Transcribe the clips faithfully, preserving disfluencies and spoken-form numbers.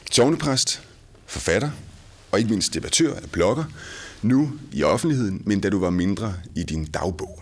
Sognepræst, forfatter og ikke mindst debattør eller blogger, nu i offentligheden, men da du var mindre i din dagbog.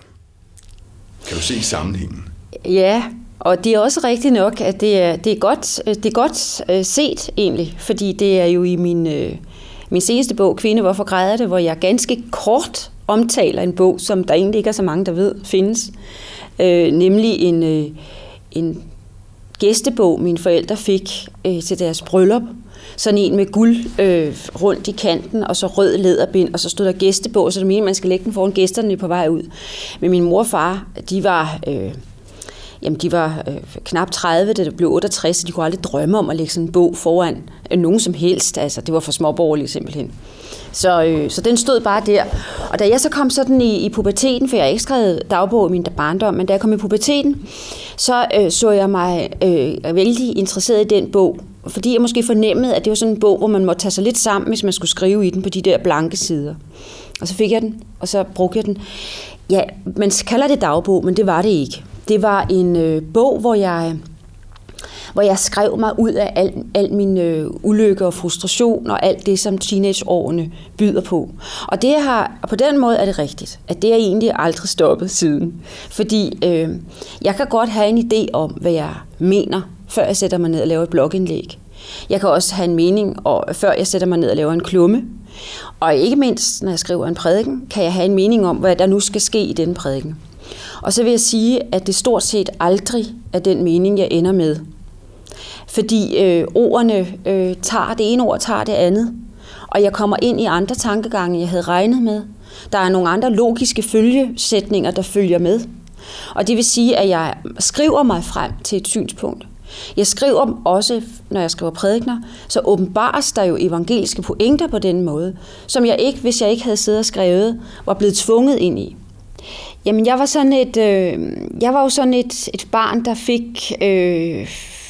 Kan du se sammenhængen? Ja, og det er også rigtigt nok, at det er, det er, godt, det er godt set egentlig, fordi det er jo i min, min seneste bog, Kvinde, hvorfor græder det?, hvor jeg ganske kort omtaler en bog, som der egentlig ikke er så mange, der ved findes, øh, nemlig en, øh, en gæstebog, mine forældre fik øh, til deres bryllup. Sådan en med guld øh, rundt i kanten, og så rød læderbind, og så stod der gæstebog, så det mener, man skal lægge den foran gæsterne på vej ud. Men min mor og far, de var, øh, jamen, de var øh, knap tredive, da det blev otteogtres, så de kunne aldrig drømme om at lægge sådan en bog foran øh, nogen som helst. Altså, det var for småborgerlige simpelthen. Så, øh, så den stod bare der. Og da jeg så kom sådan i, i puberteten, for jeg har ikke skrevet dagbog i min barndom, men da jeg kom i puberteten, så øh, så jeg mig øh, vældig interesseret i den bog. Fordi jeg måske fornemmede, at det var sådan en bog, hvor man måtte tage sig lidt sammen, hvis man skulle skrive i den på de der blanke sider. Og så fik jeg den, og så brugte jeg den. Ja, man kalder det dagbog, men det var det ikke. Det var en øh, bog, hvor jeg... hvor jeg skrev mig ud af al, al min øh, ulykke og frustration og alt det, som teenageårene byder på. Og det har, og på den måde er det rigtigt, at det er egentlig aldrig stoppet siden. Fordi øh, jeg kan godt have en idé om, hvad jeg mener, før jeg sætter mig ned og laver et blogindlæg. Jeg kan også have en mening, og, før jeg sætter mig ned og laver en klumme. Og ikke mindst, når jeg skriver en prædiken, kan jeg have en mening om, hvad der nu skal ske i den prædiken. Og så vil jeg sige, at det stort set aldrig er den mening, jeg ender med. Fordi øh, ordene øh, tager, det ene ord tager det andet, og jeg kommer ind i andre tankegange, jeg havde regnet med. Der er nogle andre logiske følgesætninger, der følger med. Og det vil sige, at jeg skriver mig frem til et synspunkt. Jeg skriver også, når jeg skriver prædikener, så åbenbares der jo evangeliske pointer på den måde, som jeg ikke, hvis jeg ikke havde siddet og skrevet, var blevet tvunget ind i. Jamen, jeg var sådan et, øh, jeg var jo sådan et, et barn, der fik... Øh,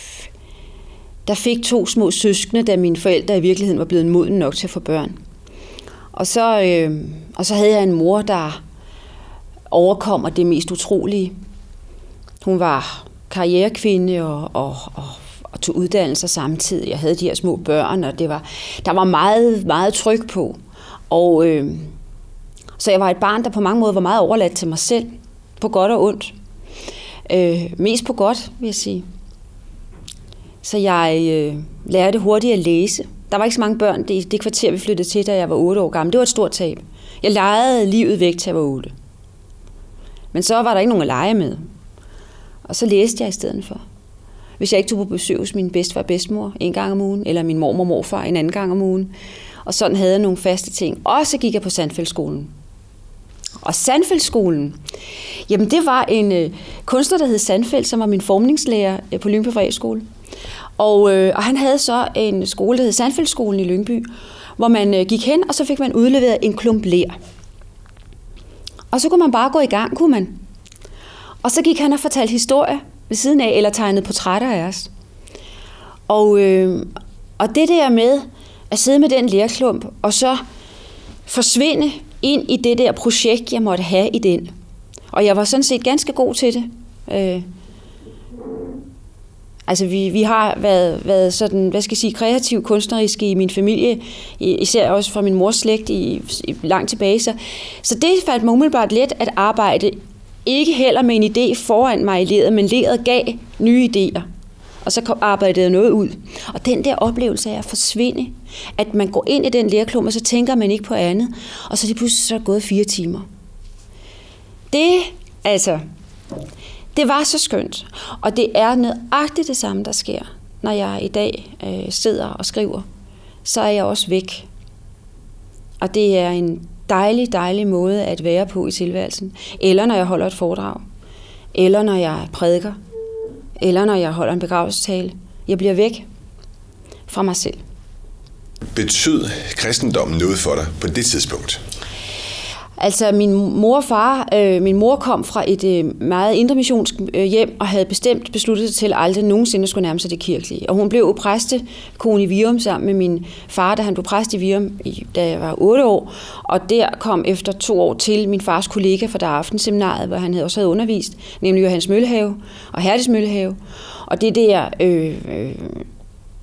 der fik to små søskende, da mine forældre i virkeligheden var blevet modne nok til at få børn. Og så, øh, og så havde jeg en mor, der overkom det mest utrolige. Hun var karrierekvinde og, og, og, og tog uddannelser samtidig. Jeg havde de her små børn, og det var, der var meget, meget tryk på. Og, øh, så jeg var et barn, der på mange måder var meget overladt til mig selv, på godt og ondt. Øh, mest på godt, vil jeg sige. Så jeg øh, lærte hurtigt at læse. Der var ikke så mange børn det, det kvarter, vi flyttede til, da jeg var otte år gammel. Det var et stort tab. Jeg legede livet væk, til jeg var otte. Men så var der ikke nogen at lege med. Og så læste jeg i stedet for. Hvis jeg ikke tog på besøg hos min bedstefar og bedstemor en gang om ugen, eller min mormor og morfar en anden gang om ugen. Og sådan havde jeg nogle faste ting. Og så gik jeg på Sandfeldtskolen. Og Sandfeldtskolen, jamen det var en øh, kunstner, der hed Sandfeldt, som var min formningslærer øh, på Lyngby Privatskole. Og, øh, og han havde så en skole, der hed Sandfeldtskolen i Lyngby, hvor man øh, gik hen, og så fik man udleveret en klump ler. Og så kunne man bare gå i gang, kunne man. Og så gik han og fortalte historier ved siden af, eller tegnede portrætter af os. Og, øh, og det der med at sidde med den lerklump, og så forsvinde ind i det der projekt, jeg måtte have i den. Og jeg var sådan set ganske god til det. Øh, altså vi, vi har været, været sådan, hvad skal jeg sige, kreativ, kunstneriske i min familie, især også fra min mors slægt i, i langt tilbage. Så, så det faldt mig umiddelbart let at arbejde, ikke heller med en idé foran mig i leret, men leret gav nye idéer. Og så arbejdede jeg noget ud. Og den der oplevelse af at forsvinde, at man går ind i den lerklump, og så tænker man ikke på andet, og så er det pludselig så gået fire timer. Det, altså, det var så skønt. Og det er nøjagtigt det samme, der sker, når jeg i dag øh, sidder og skriver. Så er jeg også væk. Og det er en dejlig, dejlig måde at være på i tilværelsen. Eller når jeg holder et foredrag. Eller når jeg prædiker. Eller når jeg holder en begravelsestale. Jeg bliver væk fra mig selv. Betød kristendommen noget for dig på det tidspunkt? Altså min mor og far, øh, min mor kom fra et øh, meget indremissionsk øh, hjem og havde bestemt besluttet sig til at aldrig nogensinde skulle nærme sig det kirkelige. Og hun blev præstekone i Virum sammen med min far, da han blev præst i Virum, da jeg var otte år. Og der kom efter to år til min fars kollega fra der aftenseminaret, hvor han havde også havde undervist, nemlig Johannes Møllehave og Herdis Møllehave. Og det der øh, øh,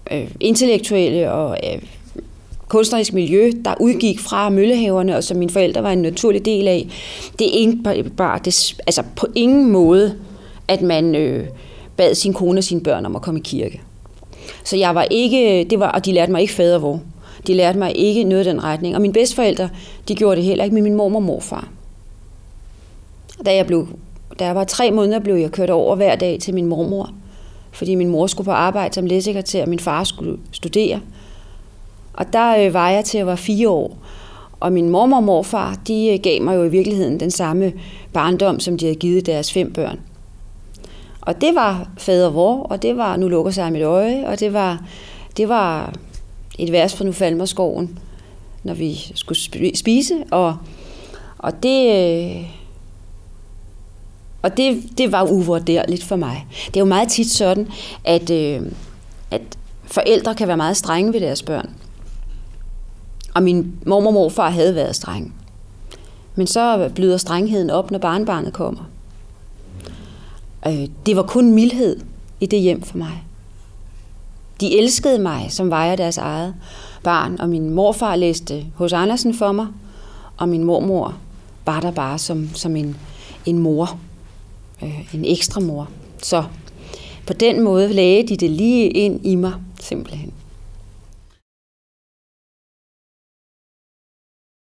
øh, intellektuelle og øh, kunstnerisk miljø, der udgik fra møllehaverne, og som mine forældre var en naturlig del af, det er ikke bare, det, altså på ingen måde, at man øh, bad sin kone og sine børn om at komme i kirke. Så jeg var ikke, det var, og de lærte mig ikke fadervor. De lærte mig ikke noget i den retning. Og mine bedsteforældre, de gjorde det heller ikke med min mormor og morfar. Da jeg, blev, da jeg var tre måneder, blev jeg kørt over hver dag til min mormor, fordi min mor skulle på arbejde som lægesekretær, og min far skulle studere. Og der øh, var jeg til at jeg var fire år. Og min mormor og morfar, de øh, gav mig jo i virkeligheden den samme barndom, som de havde givet deres fem børn. Og det var fader vor, og det var nu lukker sig mit øje, og det var, det var et vers fra Nu faldt mig skoven, når vi skulle spise. Og, og det... Øh, Og det, det var uvurderligt for mig. Det er jo meget tit sådan, at, øh, at forældre kan være meget strenge ved deres børn. Og min mormor og morfar havde været strenge. Men så bløder strengheden op, når barnebarnet kommer. Øh, det var kun mildhed i det hjem for mig. De elskede mig, som var jeg deres eget barn. Og min morfar læste H C Andersen for mig. Og min mormor var der bare som, som en, en mor. En ekstra mor. Så på den måde lagde de det lige ind i mig, simpelthen.